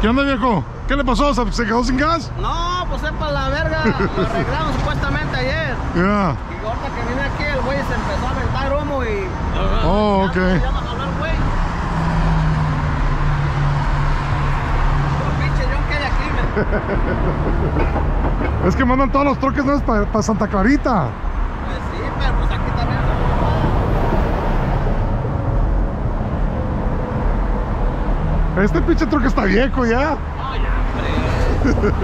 ¿Qué onda, viejo? ¿Qué le pasó? ¿Se quedó sin gas? No, pues es para la verga. Lo arreglamos supuestamente ayer. Ya. Y ahorita que vine aquí, el güey se empezó a aventar humo y... Oh, ok. Ya nos habló el güey. Pinche John que hay aquí, me... Es que mandan todos los troques para Santa Clarita. Pues sí, pero pues aquí también estamos. Este pinche troque está viejo ya. No, ya, hombre.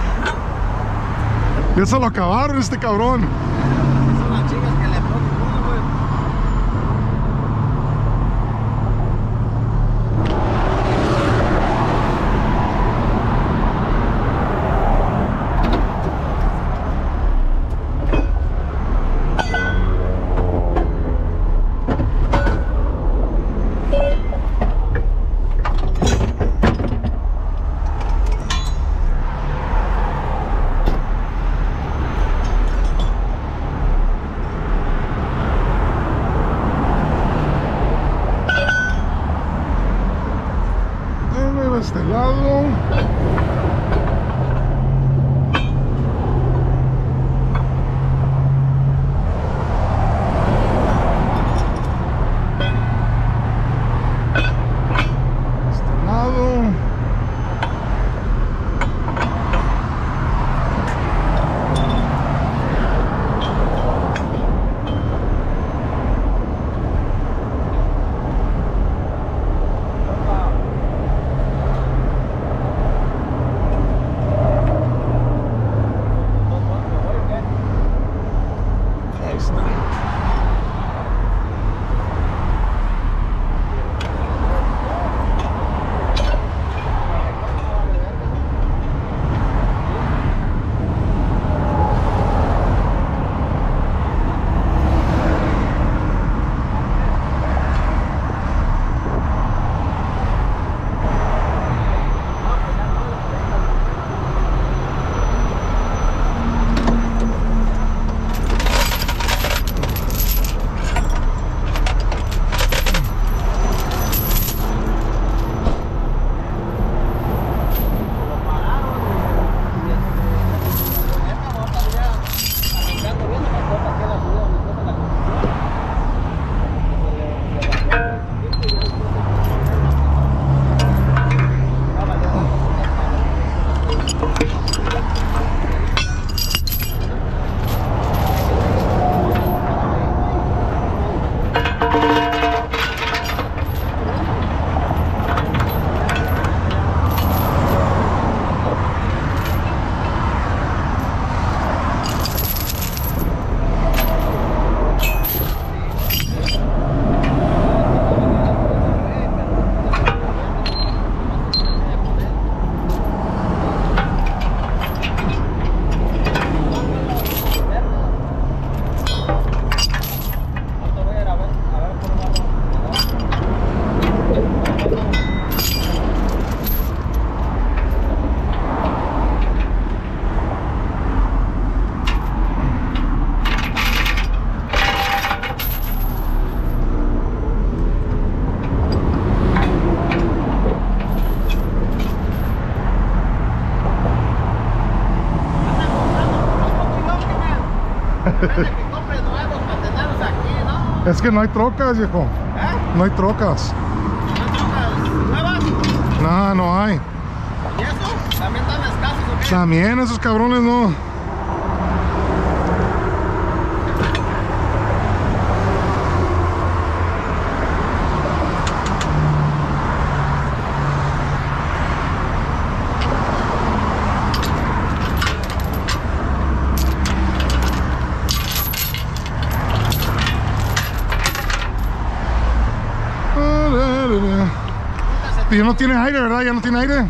Ya se lo acabaron este cabrón. Son las chicas que le ponen uno, güey. De este lado. Este lado. Ahí está. Que compre nuevos para tenerlos aquí, ¿no? Es que no hay trocas, viejo. ¿Eh? No hay trocas. ¿No hay trocas nuevas? No, no hay. ¿Y eso? ¿También están escasos o qué? También esos cabrones no. Y ya no tiene aire, ¿verdad? Ya no tiene aire.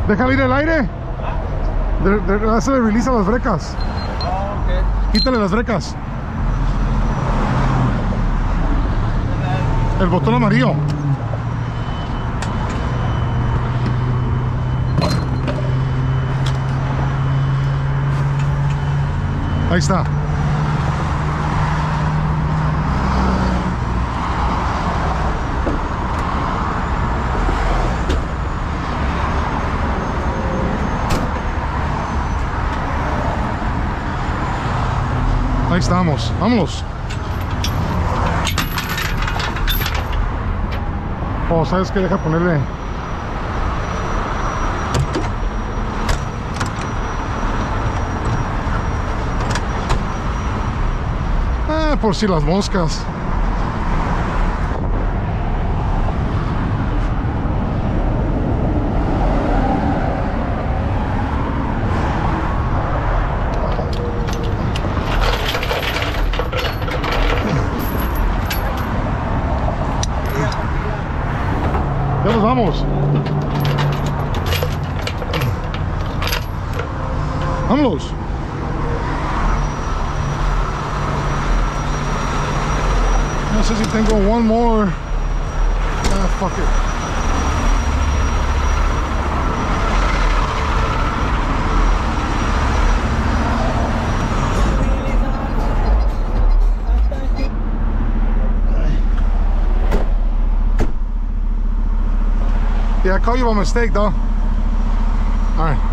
Déjale ir el aire. Hazle release a las brecas. Ok. Quítale las brecas. El botón amarillo. Ahí está. Ahí estamos, vámonos. Oh, ¿sabes qué? Deja ponerle. Ah, por si las moscas. Ya nos vamos. Vámonos. No sé si tengo one more. Ah, fuck it. Yeah, I caught you by mistake, though. All right.